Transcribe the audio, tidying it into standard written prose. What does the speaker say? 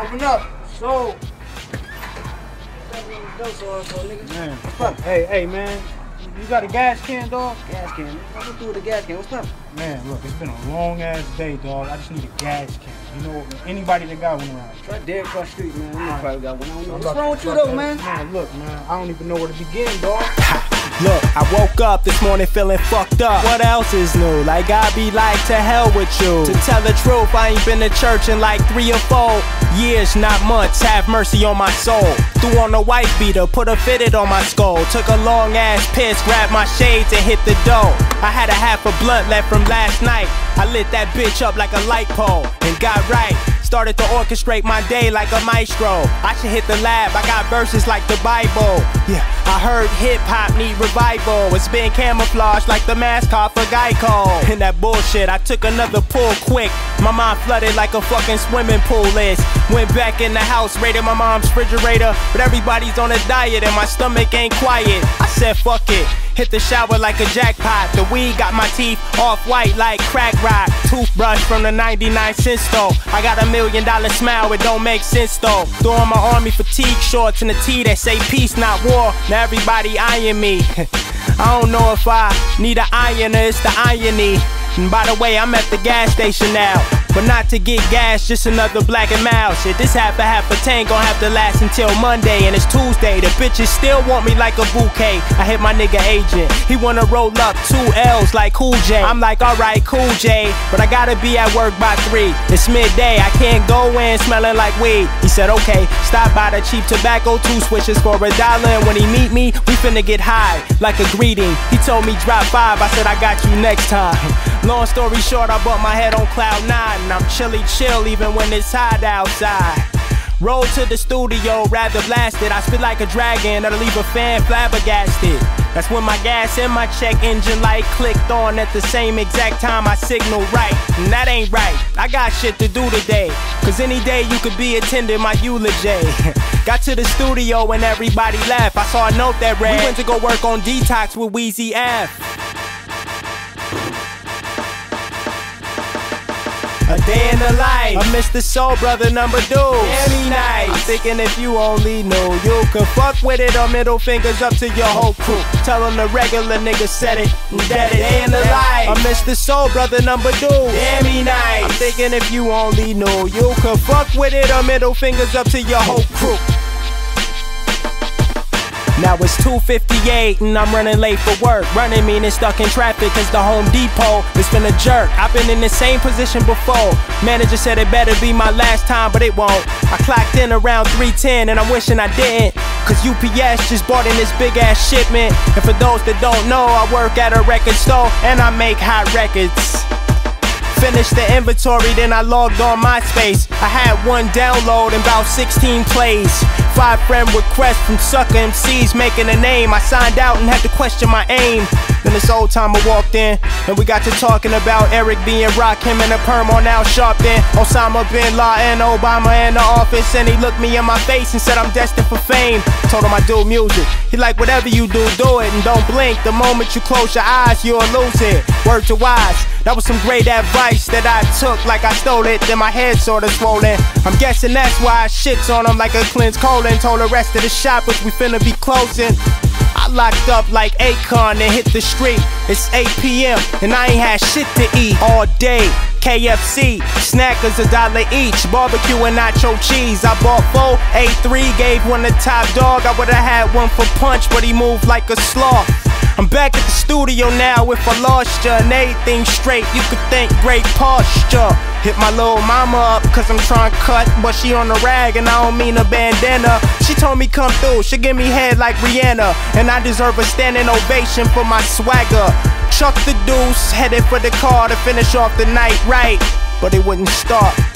Open up. So. Man, hey, man. You got a gas can, dog? Gas can. What you do with a gas can? What's up? Man, look, it's been a long ass day, dog. I just need a gas can. You know, anybody that got one around. Try dead across the street, man. You probably got one. I don't know. What's What's wrong with you, though, man? Man, look, man. I don't even know where to begin, dog. Look, I woke up this morning feeling fucked up. What else is new? Like I be like, to hell with you. To tell the truth, I ain't been to church in like 3 or 4 years, not months. Have mercy on my soul. Threw on a white beater, put a fitted on my skull. Took a long ass piss, grabbed my shades and hit the dough. I had a half a blunt left from last night. I lit that bitch up like a light pole and got right. Started to orchestrate my day like a maestro. I should hit the lab, I got verses like the Bible. Yeah, I heard hip-hop need revival. It's been camouflaged like the mascot for Geico. And that bullshit, I took another pull quick. My mind flooded like a fucking swimming pool is. Went back in the house, raided my mom's refrigerator. But everybody's on a diet and my stomach ain't quiet. I said fuck it. Hit the shower like a jackpot. The weed got my teeth off-white like crack rock. Toothbrush from the 99-cent store. I got $1 million smile, it don't make sense though. Throw on my army fatigue shorts and a tee that say peace, not war. Now everybody eyeing me. I don't know if I need an iron or it's the irony. And by the way, I'm at the gas station now. But not to get gas, just another Black and Mild shit. This half a tank gon' have to last until Monday. And it's Tuesday, the bitches still want me like a bouquet. I hit my nigga agent, he wanna roll up 2 L's like Cool J. I'm like, alright, Cool J, but I gotta be at work by 3. It's midday, I can't go in smelling like weed. He said, okay, stop by the cheap tobacco, 2 switches for $1. And when he meet me, we finna get high, like a greeting. He told me drop 5, I said I got you next time. Long story short, I bumped my head on cloud 9. And I'm chilly chill even when it's hot outside. Roll to the studio, rather blasted. I spit like a dragon, that'll leave a fan flabbergasted. That's when my gas and my check engine light clicked on at the same exact time I signaled right. And that ain't right, I got shit to do today. Cause any day you could be attending my eulogy. Got to the studio and everybody left. I saw a note that read, we went to go work on Detox with Weezy F. A day in the life of Mr. Soul Brother number 2. Damn nice. I'm thinking if you only knew, you could fuck with it or middle fingers up to your whole crew. Tell them the regular nigga said it and that it. Day in the life of Mr. Soul Brother number 2. Damn nice. I'm thinking if you only knew, you could fuck with it or middle fingers up to your whole crew. Now it's 2:58 and I'm running late for work. Running meaning stuck in traffic cause the Home Depot is finna jerk. I've been in the same position before. Manager said it better be my last time, but it won't. I clocked in around 3:10 and I'm wishing I didn't. Cause UPS just bought in this big ass shipment. And for those that don't know, I work at a record store and I make hot records. Finished the inventory, then I logged on MySpace. I had 1 download and about 16 plays. 5 friend requests from sucker MCs making a name. I signed out and had to question my aim. Then this old timer walked in and we got to talking about Eric being rock, him and a perm on Al Sharpton. Osama Bin Laden, Obama in the office. And he looked me in my face and said I'm destined for fame. Told him I do music. He like, whatever you do it and don't blink. The moment you close your eyes, you'll lose it. Word to wise. That was some great advice that I took like I stole it. Then my head sorta swollen. I'm guessing that's why I shits on him like a cleansed colon. Told the rest of the shoppers we finna be closing. I locked up like Akon and hit the street. It's 8 p.m. and I ain't had shit to eat all day. KFC, snackers $1 each. Barbecue and nacho cheese. I bought 4, ate 3, gave 1 to Top Dog. I would've had 1 for Punch, but he moved like a sloth. I'm back at the studio now if I lost ya and everything straight. You could thank great posture. Hit my little mama up cause I'm trying to cut, but she on the rag and I don't mean a bandana. She told me come through, she give me head like Rihanna. And I deserve a standing ovation for my swagger. Chuck the deuce, headed for the car to finish off the night right. But it wouldn't start.